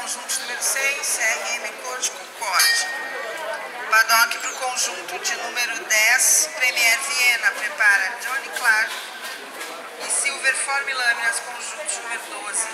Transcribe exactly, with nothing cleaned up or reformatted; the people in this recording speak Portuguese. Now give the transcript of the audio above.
conjunto número seis, R M Code Concorde. Badock para o conjunto de número dez, Premier Viena. Prepara Johnny Clark e Silver Forme Lâminas, conjunto número doze.